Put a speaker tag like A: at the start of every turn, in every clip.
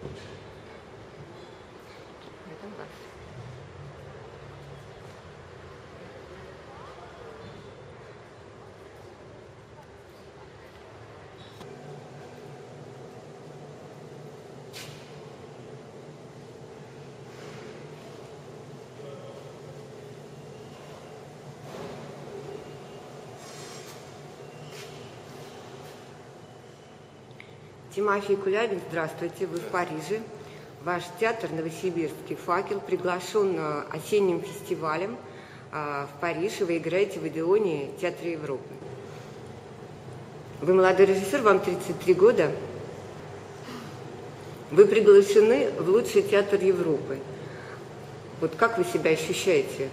A: Тимофей Кулябин, здравствуйте, вы в Париже. Ваш театр «Новосибирский факел» приглашен осенним фестивалем в Париж, и вы играете в «Одеоне» Театра Европы. Вы молодой режиссер, вам 33 года. Вы приглашены в лучший театр Европы. Вот как вы себя ощущаете?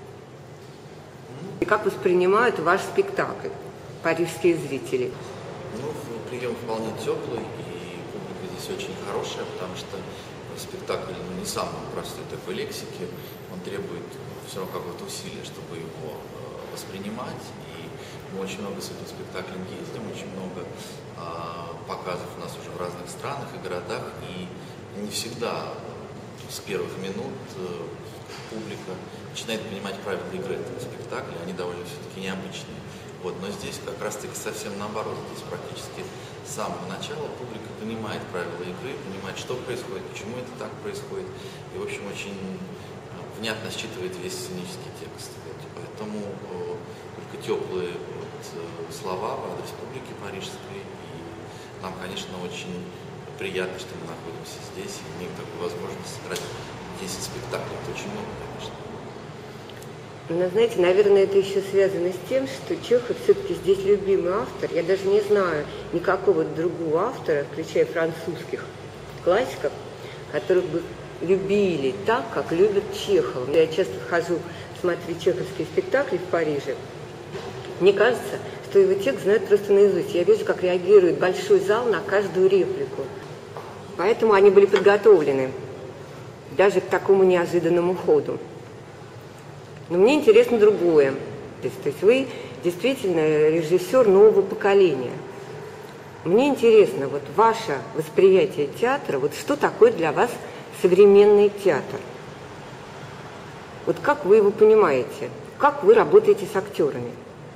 A: И как воспринимают ваш спектакль парижские зрители?
B: Ну, прием вполне теплый, и публика здесь очень хорошая, потому что спектакль не самый простой такой лексики, он требует все равно какого-то усилия, чтобы его воспринимать, и мы очень много с этим спектаклем ездим, очень много показов у нас уже в разных странах и городах, и не всегда с первых минут публика начинает понимать правила игры этого спектакля, они довольно все-таки необычные. Вот, но здесь как раз-таки совсем наоборот, здесь практически с самого начала публика понимает правила игры, понимает, что происходит, почему это так происходит, и, в общем, очень внятно считывает весь сценический текст. Вот, поэтому только теплые слова в адрес публики парижской, и нам, конечно, очень приятно, что мы находимся здесь и имеем такую возможность сыграть 10 спектаклей. Это очень много, конечно.
A: Но, знаете, наверное, это еще связано с тем, что Чехов все-таки здесь любимый автор. Я даже не знаю никакого другого автора, включая французских классиков, которых бы любили так, как любят Чехова. Я часто хожу смотреть чеховские спектакли в Париже. Мне кажется, что его текст знают просто наизусть. Я вижу, как реагирует большой зал на каждую реплику. Поэтому они были подготовлены даже к такому неожиданному ходу. Но мне интересно другое. То есть вы действительно режиссер нового поколения. Мне интересно, вот ваше восприятие театра, вот что такое для вас современный театр? Вот как вы его понимаете? Как вы работаете с актерами?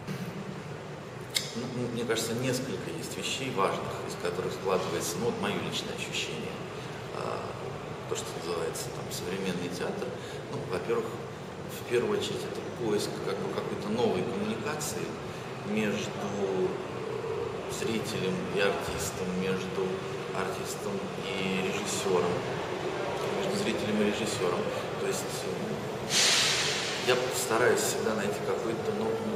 B: Мне кажется, несколько есть вещей важных, из которых складывается, ну, вот мое личное ощущение, то, что называется там современный театр. Ну, во-первых, в первую очередь, это поиск какой-то новой коммуникации между зрителем и артистом, между артистом и режиссером, между зрителем и режиссером. То есть я стараюсь всегда найти какой-то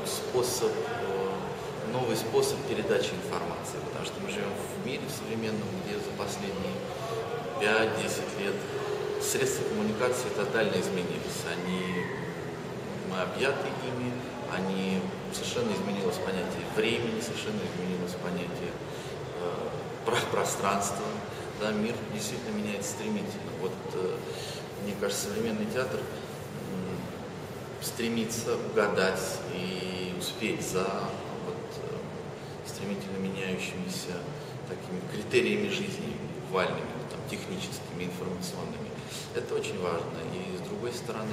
B: новый способ передачи информации, потому что мы живем в мире современном, где за последние 5-10 лет средства коммуникации тотально изменились. Мы объяты ими, совершенно изменилось понятие времени, совершенно изменилось понятие пространства. Да, мир действительно меняется стремительно. Вот, мне кажется, современный театр стремится угадать и успеть за стремительно меняющимися такими критериями жизни, буквальными, там, техническими, информационными. Это очень важно. И с другой стороны,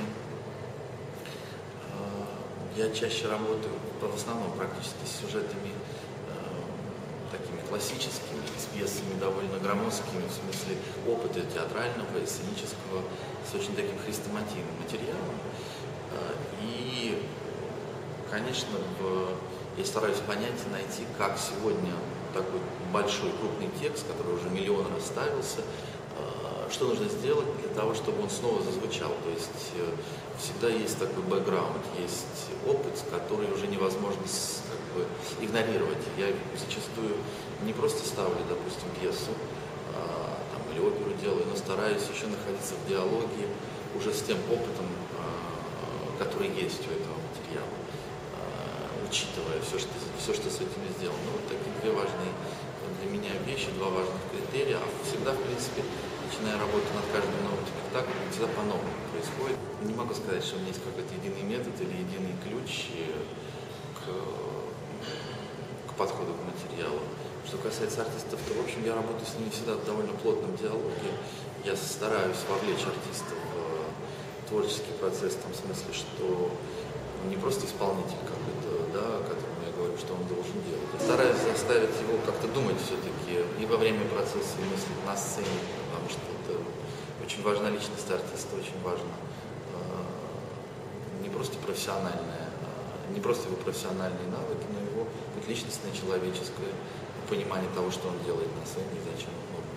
B: я чаще работаю, в основном практически с сюжетами такими классическими, с пьесами довольно громоздкими, в смысле опыта театрального и сценического, с очень таким хрестоматийным материалом. И, конечно, я стараюсь понять и найти, как сегодня такой большой, крупный текст, который уже миллион раз ставился, что нужно сделать для того, чтобы он снова зазвучал. То есть всегда есть такой бэкграунд, есть опыт, который уже невозможно игнорировать. Я зачастую не просто ставлю, допустим, пьесу или оперу делаю, но стараюсь еще находиться в диалоге уже с тем опытом, который есть у этого материала, учитывая все, что с этим сделано. Ну, вот такие две важные для меня вещи, два важных критерия. А всегда, в принципе, начиная работу над каждым новым спектаклем, всегда по-новому происходит. Не могу сказать, что у меня есть какой-то единый метод или единый ключ к подходу к материалу. Что касается артистов, то, в общем, я работаю с ними всегда в довольно плотном диалоге. Я стараюсь вовлечь артистов в творческий процесс, в том смысле, что не просто исполнитель какой-то, да, которому я говорю, что он должен делать. Я стараюсь заставить его как-то думать все-таки и во время процесса, и мыслить на сцене, потому что это очень важна личность артиста, очень важно не просто профессиональная, не просто его профессиональные навыки, но его личностное, человеческое понимание того, что он делает на сцене и зачем он нужен.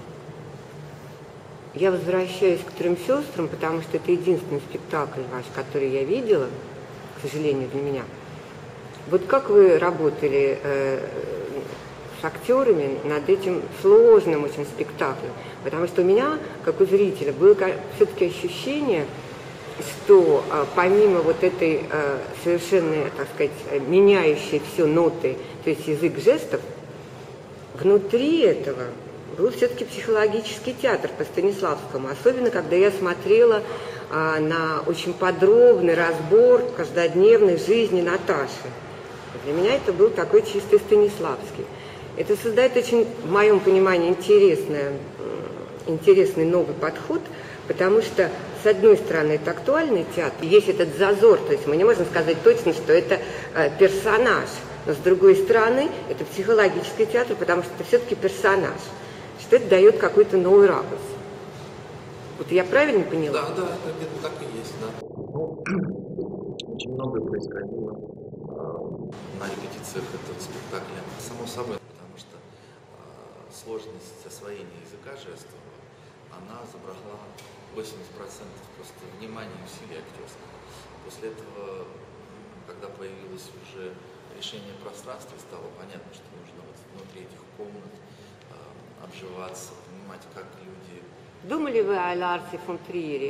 A: Я возвращаюсь к «Трем сестрам», потому что это единственный спектакль ваш, который я видела, к сожалению, для меня. Вот как вы работали с актерами над этим сложным очень спектаклем? Потому что у меня, как у зрителя, было все-таки ощущение, что помимо вот этой совершенно, так сказать, меняющей все ноты, то есть язык жестов, внутри этого был все-таки психологический театр по Станиславскому, особенно когда я смотрела на очень подробный разбор каждодневной жизни Наташи. Для меня это был такой чистый Станиславский. Это создает очень, в моем понимании, интересный новый подход, потому что, с одной стороны, это актуальный театр, есть этот зазор, то есть мы не можем сказать точно, что это персонаж, но, с другой стороны, это психологический театр, потому что это все-таки персонаж, что это дает какой-то новый ракурс. Вот я правильно поняла?
B: Да, это где-то так и есть, да. Очень многое происходило на репетициях этого спектакля, само собой, потому что сложность освоения языка жестового, она забрала 80% просто внимания и усилий актерских. После этого, когда появилось уже решение пространства, стало понятно, что нужно вот внутри этих комнат обживаться, понимать, как люди...
A: Думали вы о Ларсе фон Триере?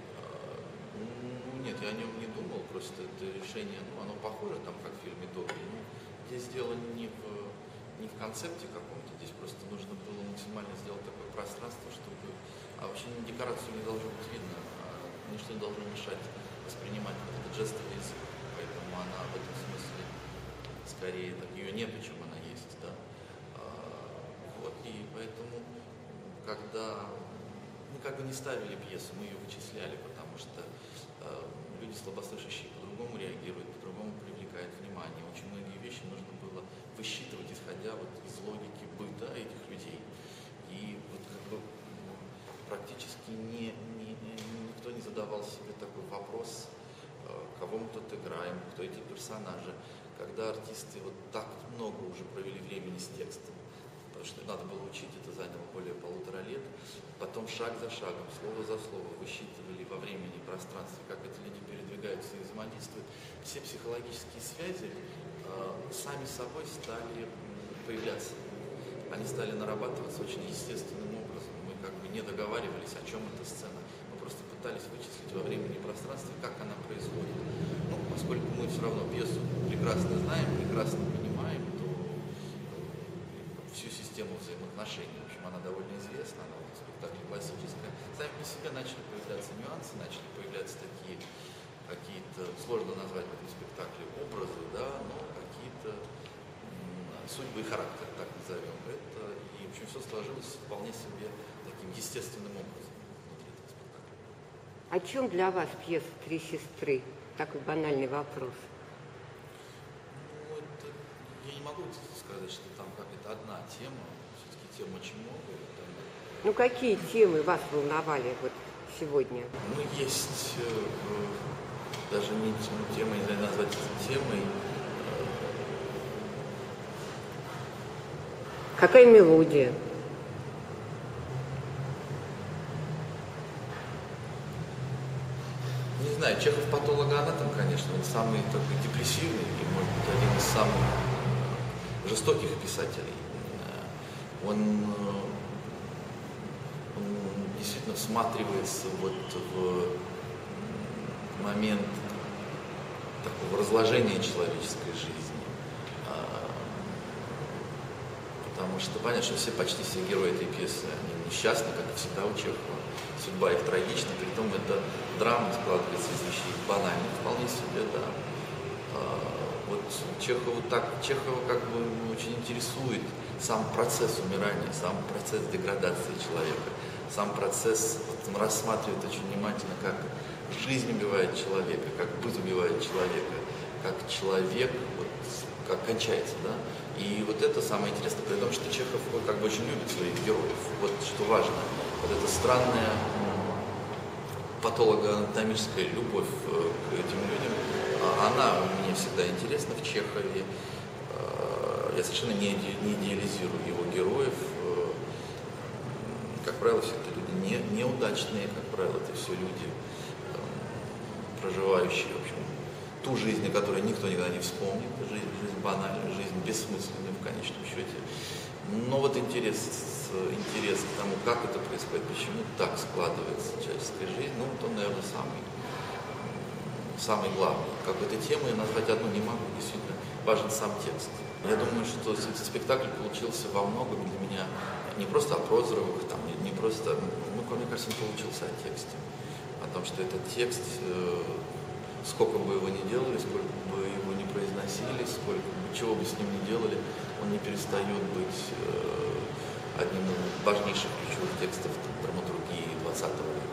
B: Нет, я о нем не думал, просто это решение, оно похоже, там, как в фильме «Добрый», но здесь дело не в концепте каком-то, здесь просто нужно было максимально сделать такое пространство, чтобы... А вообще декорацию не должно быть видно, ничто не должно мешать воспринимать вот этот жестовый язык, поэтому она в этом смысле скорее, так, ее нету, чем она есть, да. Вот, и поэтому, когда мы как бы не ставили пьесу, мы ее вычисляли, потому что люди слабослышащие по-другому реагируют, по-другому привлекают внимание. Очень многие вещи нужно было высчитывать, исходя вот из логики быта этих людей. И вот как бы практически никто не задавал себе такой вопрос, кого мы тут играем, кто эти персонажи. Когда артисты вот так много уже провели времени с текстом, потому что надо было учить, это заняло более 1,5 лет, потом шаг за шагом, слово за слово высчитывали во времени и пространстве, как эти люди передвигаются и взаимодействуют. Все психологические связи сами собой стали появляться. Они стали нарабатываться очень естественным образом. Мы как бы не договаривались, о чем эта сцена. Мы просто пытались вычислить во времени и пространстве, как она происходит. Ну, поскольку мы все равно пьесу прекрасно знаем, прекрасно понимаем, то всю систему взаимоотношений, в общем, она довольно известна, она в спектакле классическая. Сами по себе начали появляться нюансы, начали появляться такие какие-то, сложно назвать в этом спектакле образы, да, но какие-то судьбы и характер, так назовем это. И, в общем, все сложилось вполне себе таким естественным образом внутри этого спектакля.
A: О чем для вас пьеса «Три сестры»? Такой банальный вопрос.
B: Ну, это, я не могу сказать, что там какая-то одна тема, все-таки тем очень много. Там,
A: Ну, какие темы вас волновали вот сегодня?
B: ну, есть даже не темой, нельзя назвать темой.
A: Какая мелодия?
B: Не знаю, Чехов патологоанатом, конечно, он самый такой депрессивный и, может быть, один из самых жестоких писателей. Он действительно всматривается вот в момент такого разложения человеческой жизни. Потому что понятно, что почти все герои этой пьесы, они несчастны, как и всегда у Чехова. Судьба их трагична, притом эта драма складывается из вещей банальных, вполне себе, да. Вот Чехова как бы очень интересует сам процесс умирания, сам процесс деградации человека, сам процесс, он рассматривает очень внимательно, как жизнь убивает человека, как быт убивает человека, как человек, вот, как кончается, да. И вот это самое интересное, при том, что Чехов как бы очень любит своих героев. Вот что важно, вот эта странная патологоанатомическая любовь к этим людям, она мне всегда интересна в Чехове. Я совершенно не идеализирую его героев. Как правило, все это люди неудачные, как правило, это все люди, проживающие, в общем, ту жизнь, о которой никто никогда не вспомнит, жизнь банальную, жизнь бессмысленную в конечном счете. Но вот интерес к тому, как это происходит, почему так складывается человеческая жизнь, ну, вот он, наверное, самый главный. Какой-то темы я назвать одну не могу, действительно важен сам текст. Я думаю, что этот спектакль получился во многом для меня не просто о Прозоровых, там, не просто, мне кажется, он получился о тексте. О том, что этот текст, сколько бы его ни делали, сколько бы его ни произносили, чего бы с ним ни делали, он не перестает быть одним из важнейших ключевых текстов драматургии 20 века.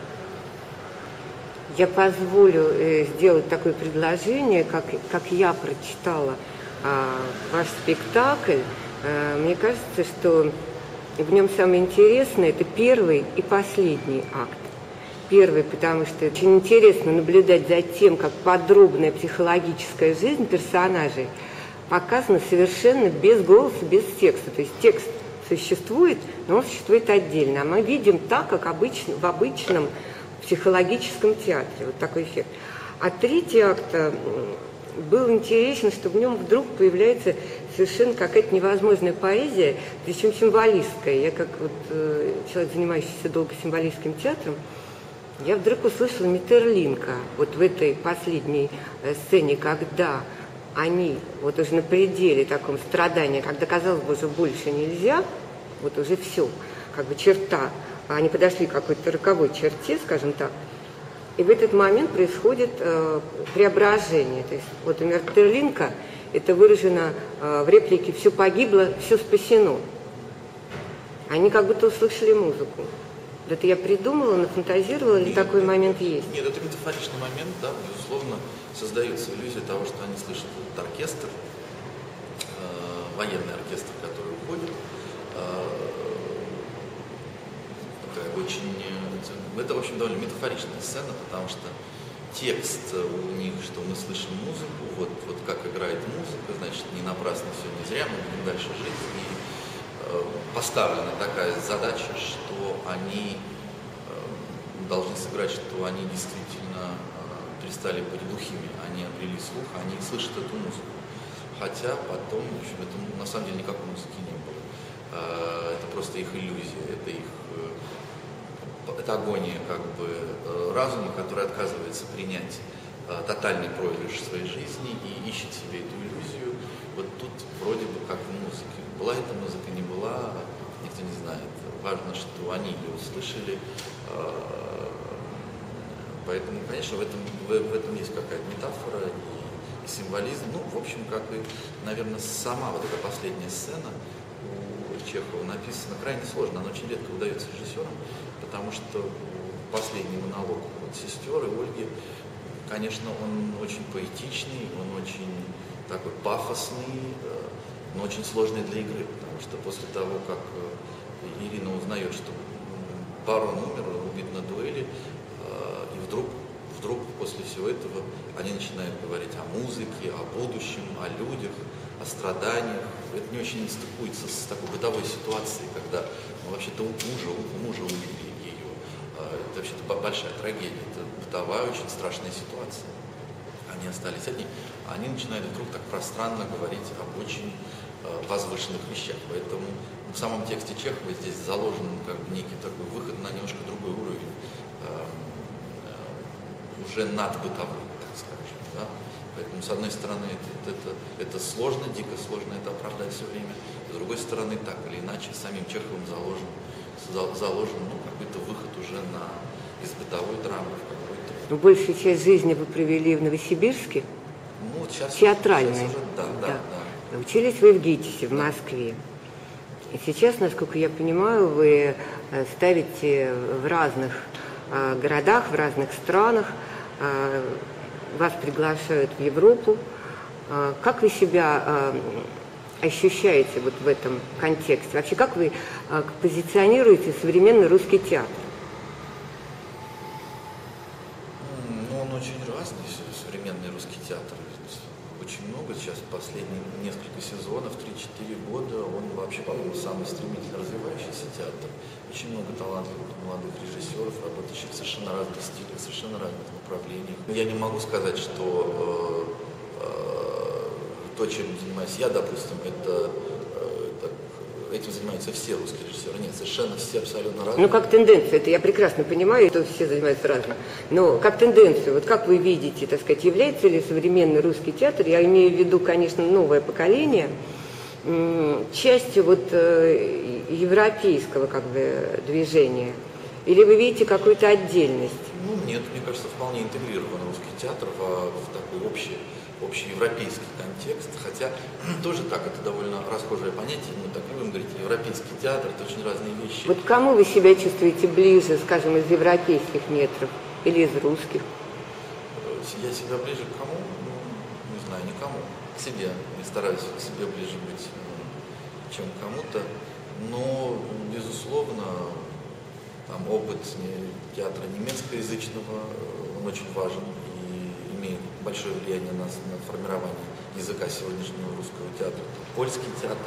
A: Я позволю сделать такое предложение, как я прочитала ваш спектакль. Мне кажется, что в нем самое интересное – это первый и последний акт. Первый, потому что очень интересно наблюдать за тем, как подробная психологическая жизнь персонажей показана совершенно без голоса, без текста. То есть текст существует, но он существует отдельно. А мы видим так, как обычно, в обычном психологическом театре. Вот такой эффект. А третий акт был интересно, что в нем вдруг появляется совершенно какая-то невозможная поэзия, причем символистская. Я как вот человек, занимающийся долго символистским театром, я вдруг услышала Метерлинка вот в этой последней сцене, когда они вот уже на пределе таком страдания, когда, казалось бы, уже больше нельзя, вот уже все, как бы черта, они подошли к какой-то роковой черте, скажем так, и в этот момент происходит преображение. То есть вот у Метерлинка это выражено в реплике «все погибло, все спасено». Они как будто услышали музыку. Это я придумала, нафантазировала, или такой момент есть?
B: Нет, это метафоричный момент, да, безусловно, создается иллюзия того, что они слышат этот оркестр, военный оркестр, который уходит. Это, в общем, довольно метафоричная сцена, потому что текст у них, что мы слышим музыку, вот как играет музыка, значит, не напрасно все, не зря, мы будем дальше жить. И поставлена такая задача, что они должны сыграть, что они действительно перестали быть глухими, они обрели слух, они слышат эту музыку. Хотя потом, в общем, это на самом деле никакой музыки не было. Это просто их иллюзия, это агония как бы разума, который отказывается принять тотальный проигрыш своей жизни и ищет себе эту иллюзию. Вот тут вроде бы как в музыке. Была эта музыка, не была, никто не знает. Важно, что они ее услышали. Поэтому, конечно, в этом есть какая-то метафора и символизм. Ну, в общем, как и, наверное, сама вот эта последняя сцена у Чехова написана крайне сложно. Она очень редко удается режиссерам, потому что последний монолог сестер и Ольги, конечно, он очень поэтичный, он очень такой пафосный, но очень сложный для игры, потому что после того, как Ирина узнает, что барон умер, убит на дуэли, и вдруг после всего этого они начинают говорить о музыке, о будущем, о людях, о страданиях. Это не очень стыкуется с такой бытовой ситуацией, когда вообще-то у мужа убили ее. Это вообще-то большая трагедия, это бытовая, очень страшная ситуация. Они остались одни. Они начинают вдруг так пространно говорить об очень возвышенных вещах. Поэтому в самом тексте Чехова здесь заложен как бы некий такой выход на немножко другой уровень, уже надбытовой, так скажем. Да? Поэтому, с одной стороны, это сложно, дико сложно это оправдать все время. С другой стороны, так или иначе, самим Чеховым заложен какой-то выход уже из бытовой драмы в какой-то...
A: Большую часть жизни вы провели в Новосибирске.
B: Ну, вот сейчас,
A: театральной.
B: сейчас уже, да.
A: Учились вы в ГИТИСе, в Москве. И сейчас, насколько я понимаю, вы ставите в разных городах, в разных странах, вас приглашают в Европу. Как вы себя ощущаете вот в этом контексте? Вообще, как вы позиционируете современный русский театр?
B: Ну, он очень разный, современный русский театр. Ведь очень много сейчас, последние несколько сезонов, 3-4 года, он вообще, по-моему, самый стремительно развивающийся театр. Очень много талантливых молодых режиссеров, работающих в совершенно разных стилях, в совершенно разных направлениях. Я не могу сказать, что то, чем занимаюсь я, допустим, этим занимаются все русские режиссеры. Нет, совершенно все абсолютно разные.
A: Ну, как тенденцию, это я прекрасно понимаю, что все занимаются разным. Но как тенденцию, вот как вы видите, так сказать, является ли современный русский театр, я имею в виду, конечно, новое поколение, частью вот европейского как бы движения? Или вы видите какую-то отдельность?
B: Ну, нет, мне кажется, вполне интегрирован русский театр в такой общеевропейский контекст, хотя тоже так, это довольно расхожее понятие, мы так любим говорить, европейский театр, это очень разные вещи.
A: Вот к кому вы себя чувствуете ближе, скажем, из европейских метров или из русских?
B: Я себя ближе к кому? Ну, не знаю, никому. К себе. Я стараюсь к себе ближе быть, чем к кому-то. Но, безусловно, там опыт театра немецкоязычного, он очень важен и имеет большое влияние на формирование языка сегодняшнего русского театра. Польский театр.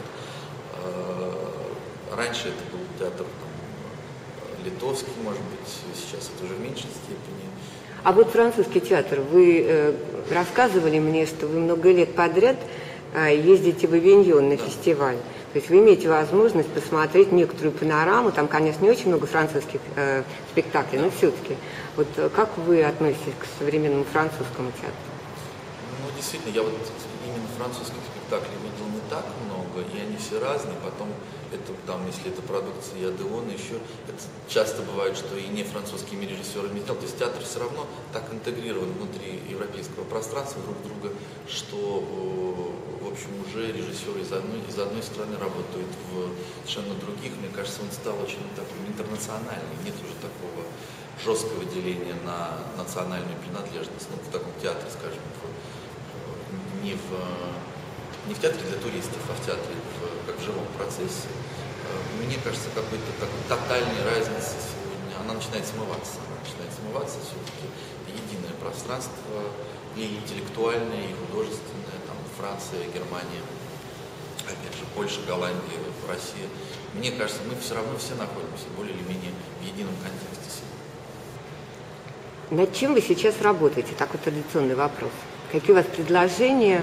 B: Раньше это был театр литовский, может быть, сейчас это уже в меньшей степени.
A: А вот французский театр, вы рассказывали мне, что вы много лет подряд ездите в Авиньон на фестиваль. То есть вы имеете возможность посмотреть некоторую панораму, там, конечно, не очень много французских спектаклей, но все-таки. Вот как вы относитесь к современному французскому театру?
B: Ну, действительно, я вот именно французских спектаклей видел не так много, и они все разные. Потом, это, там, если это продукция Одеона, еще это часто бывает, что и не французскими режиссерами сделано. То есть театр все равно так интегрирован внутри европейского пространства друг друга, что, в общем, уже режиссеры из одной страны работают в совершенно других. Мне кажется, он стал очень такой интернациональный. Нет уже такого жесткого деления на национальную принадлежность. Ну, в таком театре, скажем, не в театре для туристов, а в театре как в живом процессе. Мне кажется, какой-то такой тотальной разницы сегодня, она начинает смываться. Все-таки единое пространство, и интеллектуальное, и художественное, там, Франция, Германия, опять же, Польша, Голландия, Россия. Мне кажется, мы все равно все находимся более или менее в едином контексте сегодня.
A: Над чем вы сейчас работаете? Такой традиционный вопрос. Какие у вас предложения?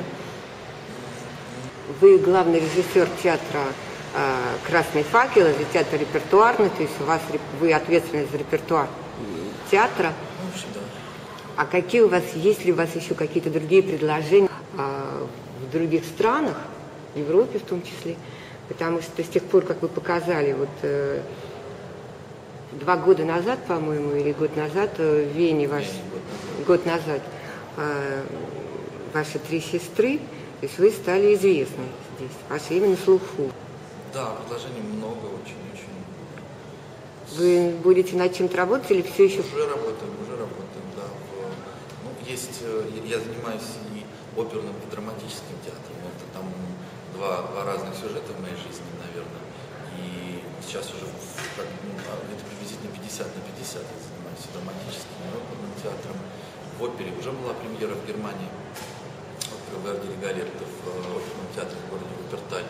A: Вы главный режиссер театра «Красный факел», это театр репертуарный, то есть вы ответственны за репертуар театра.
B: Ну, в общем, да.
A: А какие у вас, есть ли у вас еще какие-то другие предложения в других странах, в Европе в том числе? Потому что с тех пор, как вы показали, вот 2 года назад, по-моему, или год назад в Вене, год назад, ваши 3 сестры, то есть вы стали известны здесь, ваше имя на слуху.
B: Да, предложений много, очень-очень.
A: Вы будете над чем-то работать или все еще?
B: Уже работаем, да. Ну, есть, я занимаюсь и оперным, и драматическим театром. Это там два разных сюжета в моей жизни, наверное. И сейчас уже где-то приблизительно 50 на 50 я занимаюсь и драматическим, и оперным театром. В опере уже была премьера в Германии, в Верди Галерта, в оперном театре в городе Вуперталь.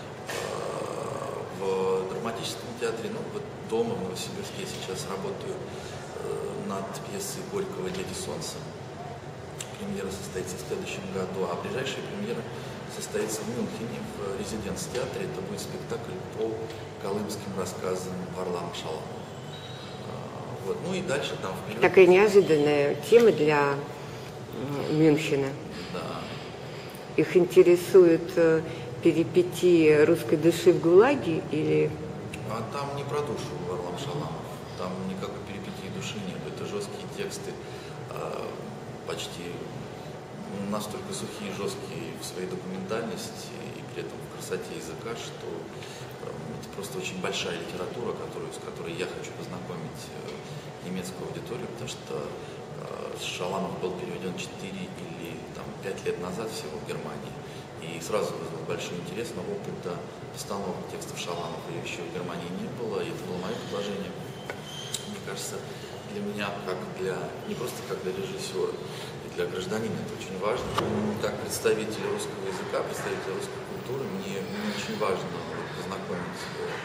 B: В драматическом театре, ну, вот дома в Новосибирске я сейчас работаю над пьесой Горького «Дяди Солнца». Премьера состоится в следующем году, а ближайшая премьера состоится в Мюнхене, в Резиденс-театре. Это будет спектакль по колымским рассказам Варлама Шаламова. Вот. Ну и дальше там вперед.
A: Такая неожиданная тема для Мюнхена.
B: Да. Их
A: интересует перипетии русской души в ГУЛАГе или...
B: А там не про душу Варлам Шаламов, там никакой перипетии души нет. Это жесткие тексты, почти настолько сухие и жесткие в своей документальности и при этом в красоте языка, что это просто очень большая литература, с которой я хочу познакомить немецкую аудиторию, потому что Шаламов был переведен 4 или 5 лет назад всего в Германии. И сразу вызвал большой интерес, но опыта постановок текстов Шаламова еще в Германии не было, и это было мое предложение. Мне кажется, для меня, не просто как для режиссера, и для гражданина это очень важно. Как представитель русского языка, представитель русской культуры, мне очень важно познакомить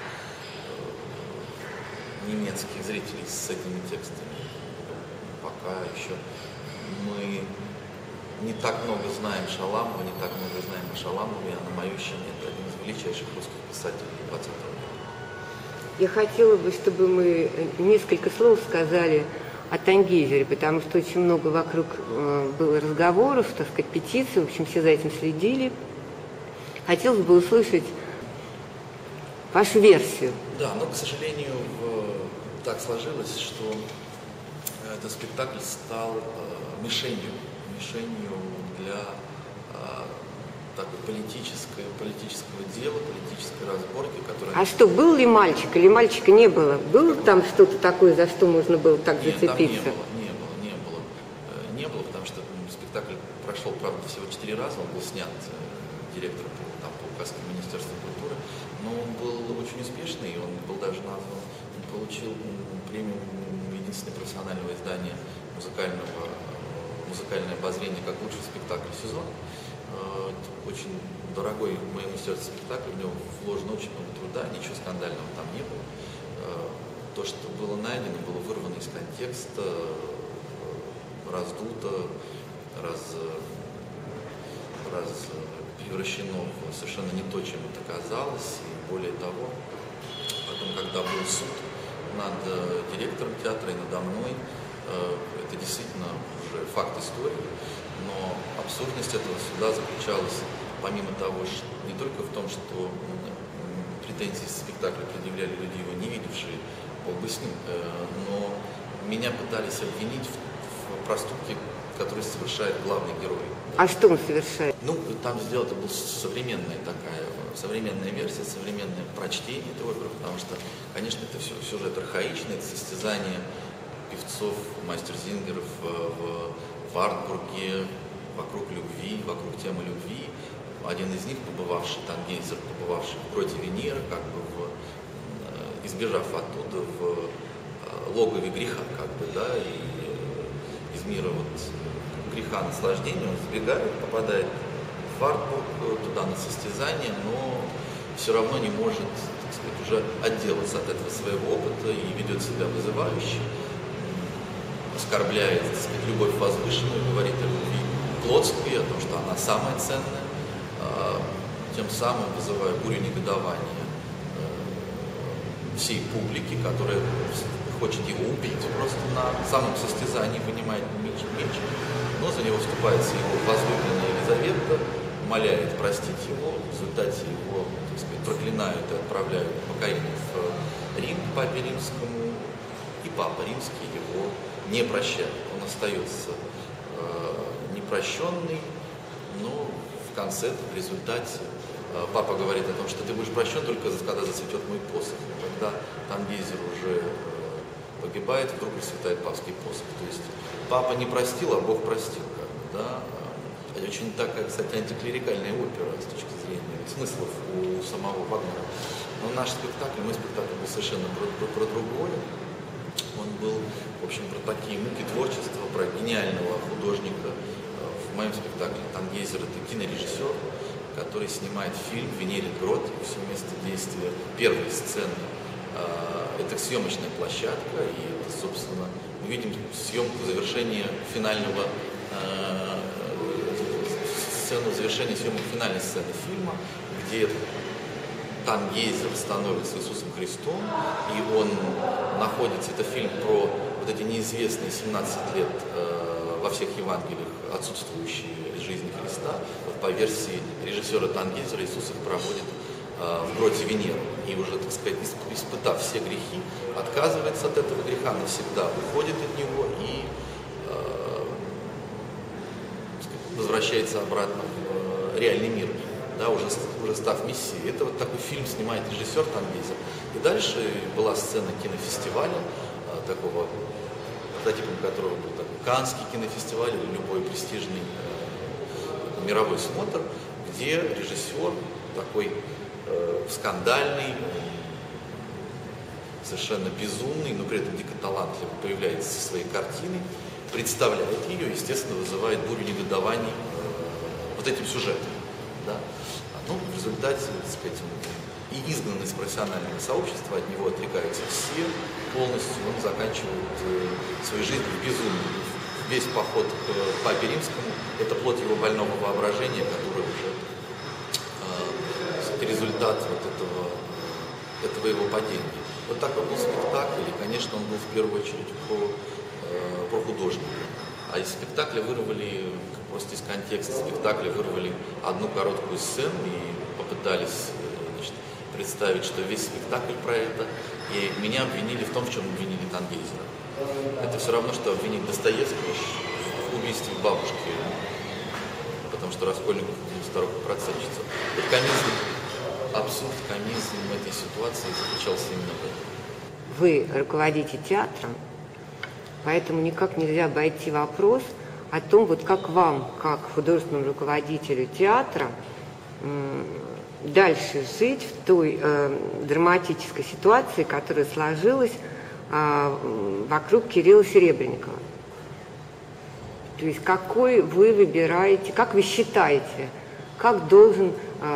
B: немецких зрителей с этими текстами. Пока еще мы не так много знаем Шаламова, не так много знаем о Шаламове, а на мое ощущение это один из величайших русских писателей 20 века.
A: Я хотела бы, чтобы мы несколько слов сказали о Тангейзере, потому что очень много вокруг было разговоров, так сказать, петиций, в общем, все за этим следили. Хотелось бы услышать вашу версию.
B: Да, но, к сожалению, так сложилось, что этот спектакль стал мишенью для такой политического дела, политической разборки, которая...
A: А что, был ли мальчик или мальчика не было? Было там что-то такое, за что можно было так зацепиться?
B: Не было, потому что спектакль прошел, правда, всего 4 раза, он был снят директором по указке Министерства культуры, но он был очень успешный, он был даже назван, он получил премию единственное профессионального издания музыкальное обозрение как лучший спектакль сезона. Это очень дорогой моему сердцу спектакль, в него вложено очень много труда, ничего скандального там не было. То, что было найдено, было вырвано из контекста, раздуто, превращено в совершенно не то, чем это казалось. И более того, потом, когда был суд над директором театра и надо мной, это действительно уже факт истории, но абсурдность этого суда заключалась, помимо того, что не только в том, что претензии спектакля предъявляли люди, его не видевшие, Бог бы с ним, но меня пытались обвинить в проступке, который совершает главный герой.
A: А что он совершает?
B: Там это была современная версия, современное прочтение этой оперы, потому что, конечно, это все сюжет архаичный, это состязание певцов, мастер-зингеров в Вартбурге, вокруг любви, вокруг темы любви. Один из них, Тангейзер, побывавший в гроте Венеры, избежав оттуда в логове греха, и из мира греха наслаждения, он сбегает, попадает в Вартбург, туда на состязание, но все равно не может, так сказать, уже отделаться от этого своего опыта и ведет себя вызывающе, оскорбляет, так сказать, любовь возвышенную, говорит о любви плотской, о том, что она самая ценная, тем самым вызывая бурю негодования всей публики, которая хочет его убить просто на самом состязании, вынимает меч, но за него вступается его возлюбленная Елизавета, умоляет простить его, в результате его, так сказать, проклинают и отправляют в покаяние в Рим к папе римскому, и папа римский его не прощает. Он остается непрощенный, но в конце, в результате, папа говорит о том, что ты будешь прощен только когда зацветет мой посох. Но когда Тангейзер уже погибает, вдруг расцветает папский посох. То есть папа не простил, а Бог простил. Это очень такая, кстати, антиклерикальная опера с точки зрения смыслов у самого Вагнера. Но наш спектакль, мой спектакль был совершенно про другое. Он был, в общем, про такие муки творчества, про гениального художника. В моем спектакле Тангейзер — это кинорежиссер, который снимает фильм «Венерит грот», и все место действия первой сцены это съемочная площадка, и это, собственно, мы видим съемку завершения финального завершения съемок финальной сцены фильма, где Тангейзер становится Иисусом Христом, и он находится, это фильм про вот эти неизвестные 17 лет во всех Евангелиях отсутствующие из жизни Христа. По версии режиссера Тангейзера, Иисус их проводит в гроте Венеры. И уже, так сказать, испытав все грехи, отказывается от этого греха навсегда, уходит от него и возвращается обратно в реальный мир, да, уже став мессией. Это вот такой фильм снимает режиссер Тангейзер. И дальше была сцена кинофестиваля, такого, прототипом которого был такой Каннский кинофестиваль или любой престижный мировой смотр, где режиссер такой скандальный, совершенно безумный, но при этом дико талантливый, появляется со своей картиной, представляет ее, естественно, вызывает бурю негодований вот этим сюжетом. Да? Ну, в результате, так сказать, и изгнанный из профессионального сообщества, от него отрекаются все полностью, он заканчивает свою жизнь в безумии. Весь поход к Папе Римскому – это плод его больного воображения, который уже результат вот этого его падения. Вот такой был спектакль, и, конечно, он был в первую очередь про художника. А из спектакля вырвали, просто из контекста спектакля вырвали одну короткую сцену и попытались, значит, представить, что весь спектакль про это. И меня обвинили в том, в чем обвинили Тангейзера. Это все равно, что обвинить Достоевского в убийстве бабушки, потому что Раскольников старуха процентщица. Вот комизм, абсурд, комизм этой ситуации заключался именно в этом.
A: Вы руководите театром, поэтому никак нельзя обойти вопрос о том, вот как вам, как художественному руководителю театра, дальше жить в той драматической ситуации, которая сложилась вокруг Кирилла Серебренникова. То есть какой вы выбираете, как вы считаете, как должен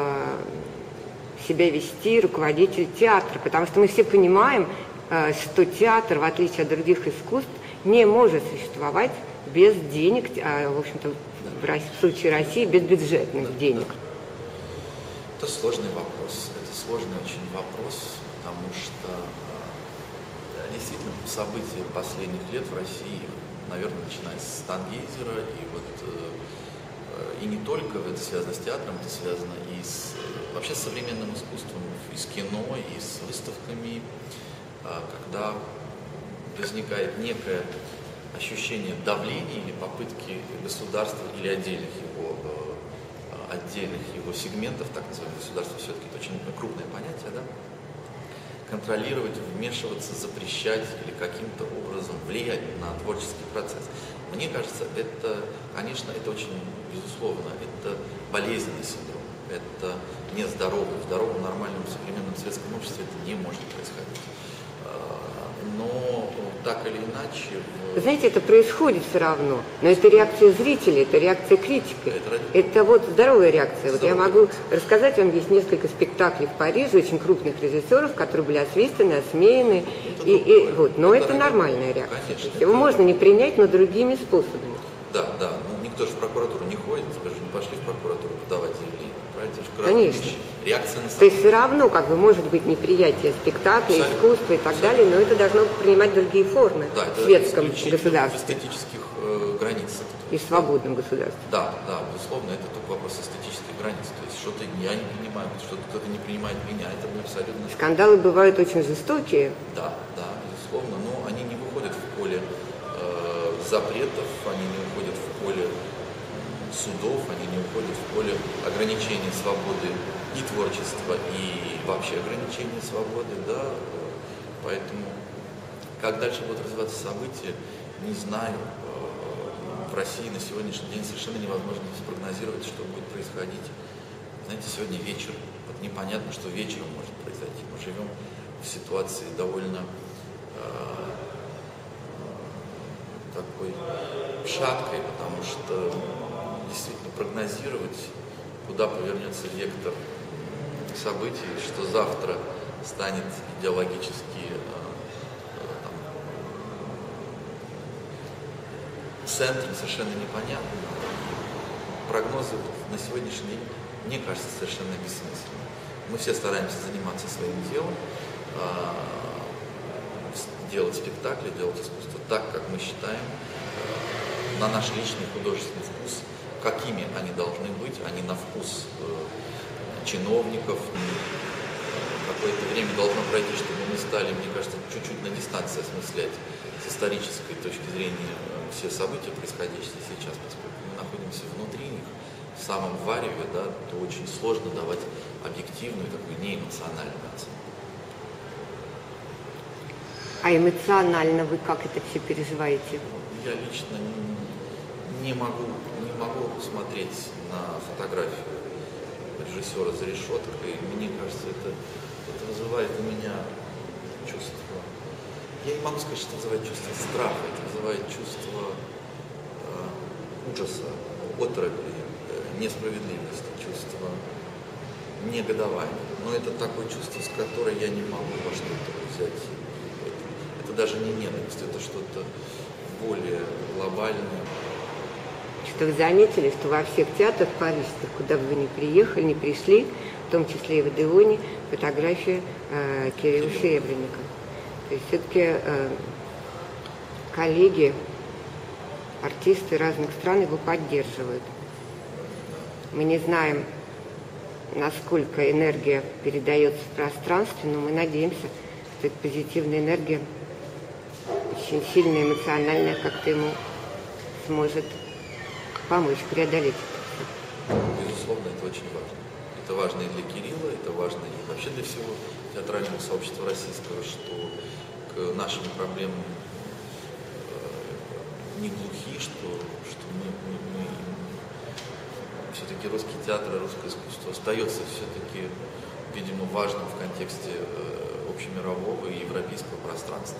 A: себя вести руководитель театра? Потому что мы все понимаем, что театр, в отличие от других искусств, не может существовать без денег, в общем-то, в случае России, без бюджетных денег.
B: Это сложный вопрос. Это сложный очень вопрос, потому что действительно события последних лет в России, наверное, начинается с Тангейзера, и не только это связано с театром, это связано и вообще с современным искусством, и с кино, и с выставками, когда возникает некое ощущение давления или попытки государства или отдельных его сегментов, так называемых, государство все-таки это очень крупное понятие, да, контролировать, вмешиваться, запрещать или каким-то образом влиять на творческий процесс. Мне кажется, это, конечно, это очень, безусловно, это болезненный синдром, это нездоровый. В здоровом, нормальном, современном светском обществе это не может происходить. Но так или иначе...
A: Знаете, это происходит все равно, но это реакция зрителей, это реакция критики. Это вот здоровая реакция. Вот я могу рассказать вам, есть несколько спектаклей в Париже, очень крупных режиссеров, которые были освистаны, осмеяны, но это нормальная реакция.
B: Конечно,
A: его можно не принять, но другими способами.
B: Да, ну никто же в прокуратуру не ходит, вы же не пошли в прокуратуру подавать заявление, правильно?
A: Конечно.
B: Реакция на
A: То есть все равно, может быть неприятие спектакля, искусства и так далее, но это должно принимать другие формы в светском государстве.
B: В эстетических границах.
A: И в свободном государстве.
B: Да, безусловно, это только вопрос эстетических границ. То есть что-то я не принимаю, что-то кто-то не принимает меня, это абсолютно...
A: Скандалы бывают очень жестокие.
B: Да, безусловно, но они не выходят в поле запретов, они не уходят в поле судов, они не уходят в поле ограничения свободы и творчества, и вообще ограничения свободы, да, поэтому как дальше будут развиваться события, не знаю. В России на сегодняшний день совершенно невозможно спрогнозировать, что будет происходить. Знаете, сегодня вечер, вот непонятно, что вечером может произойти. Мы живем в ситуации довольно такой шаткой, потому что действительно прогнозировать, куда повернется вектор событий, что завтра станет идеологически центром, совершенно непонятно. Прогнозы на сегодняшний день, мне кажется, совершенно бессмысленны. Мы все стараемся заниматься своим делом, делать спектакли, делать искусство так, как мы считаем, на наш личный художественный вкус, какими они должны быть, а не на вкус чиновников, какое-то время должно пройти, чтобы мы стали, мне кажется, чуть-чуть на дистанции осмыслять с исторической точки зрения все события, происходящие сейчас, поскольку мы находимся внутри них, в самом вареве, да, то очень сложно давать объективную, такую неэмоциональную оценку.
A: А эмоционально вы как это все переживаете?
B: Я лично не могу смотреть на фотографию режиссера за решеткой. Мне кажется, это вызывает у меня чувство, я не могу сказать, что это вызывает чувство страха, это вызывает чувство ужаса, отропи, несправедливости, чувство негодования. Но это такое чувство, с которой я не могу во что-то взять. Это даже не ненависть, это что-то более глобальное.
A: Что вы заметили, что во всех театрах Парижа, куда бы вы ни приехали, не пришли, в том числе и в Одеоне, фотография Кирилла Серебренника. То есть все-таки коллеги, артисты разных стран его поддерживают. Мы не знаем, насколько энергия передается в пространстве, но мы надеемся, что эта позитивная энергия очень сильная, эмоциональная, как-то ему сможет помочь преодолеть это.
B: Безусловно, это очень важно. Это важно и для Кирилла, это важно и вообще для всего театрального сообщества российского, что к нашим проблемам не глухи, что мы все-таки русский театр, русское искусство остается все-таки, видимо, важным в контексте общемирового и европейского пространства.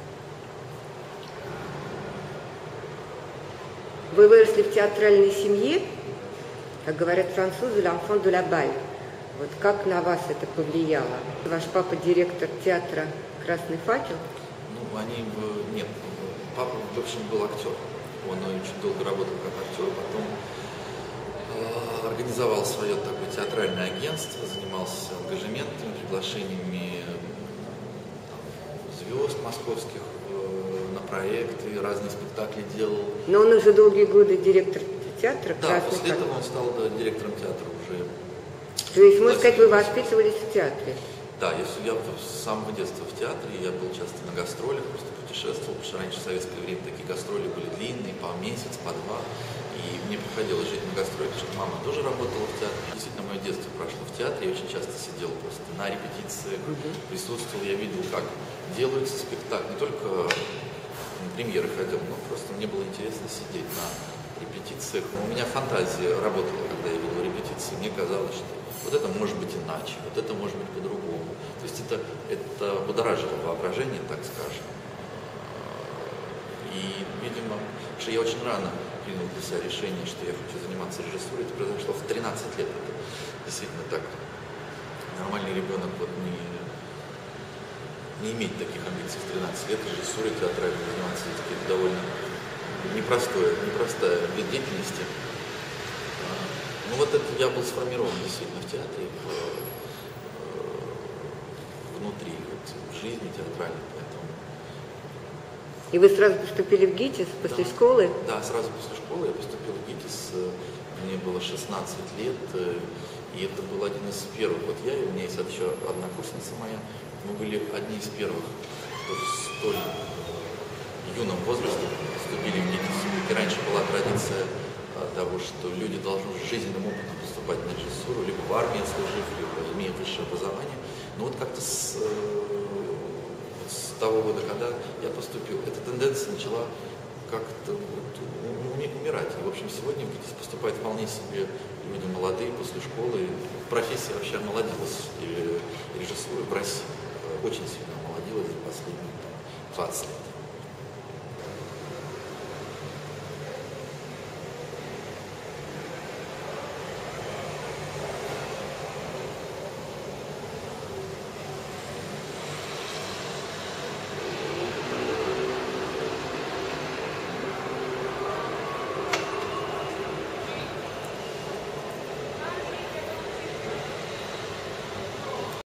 A: Вы выросли в театральной семье, как говорят французы, l'enfant de la balle. Вот как на вас это повлияло? Ваш папа директор театра «Красный факел»?
B: Нет, папа в общем был актер. Он очень долго работал как актер, потом организовал свое такое театральное агентство, занимался ангажементами, приглашениями звезд московских на проекты, разные спектакли делал.
A: Но он уже долгие годы директор театра
B: Да,
A: «Красный
B: после
A: факел».
B: этого он стал директором театра уже.
A: То есть, можно сказать, вы воспитывались в театре?
B: Да, я с самого детства в театре, я был часто на гастролях, просто путешествовал, потому что раньше в советское время такие гастроли были длинные, по месяц, по два, и мне приходилось жить на гастролях, потому что мама тоже работала в театре. Действительно, мое детство прошло в театре, я очень часто сидел просто на репетициях, присутствовал, я видел, как делаются спектакли, не только на премьеры ходил, но просто мне было интересно сидеть на репетициях. У меня фантазия работала, когда я видел репетиции, мне казалось, что вот это может быть иначе, вот это может быть по-другому. То есть это будоражило воображение, так скажем. И, видимо, что я очень рано принял для себя решение, что я хочу заниматься режиссурой. Это произошло в 13 лет. Это действительно так. Нормальный ребенок не имеет таких амбиций в 13 лет. Режиссурой театральной заниматься это довольно непростая вид деятельности. Ну вот это я был сформирован действительно в театре, внутри жизни театральной, поэтому.
A: И вы сразу поступили в ГИТИС после школы?
B: Да, сразу после школы я поступил в ГИТИС, мне было 16 лет, и это был один из первых. Вот я и у меня есть еще однокурсница моя, мы были одни из первых, кто в столь юном возрасте поступили в ГИТИС. И раньше была традиция того, что люди должны жизненным опытом поступать на режиссуру, либо в армии служив, либо имея высшее образование. Но вот как-то с того года, когда я поступил, эта тенденция начала как-то умирать. И, в общем, сегодня в ГИТИС поступают вполне себе люди молодые после школы. Профессия вообще омолодилась, и режиссура в России очень сильно омолодилась за последние 20 лет.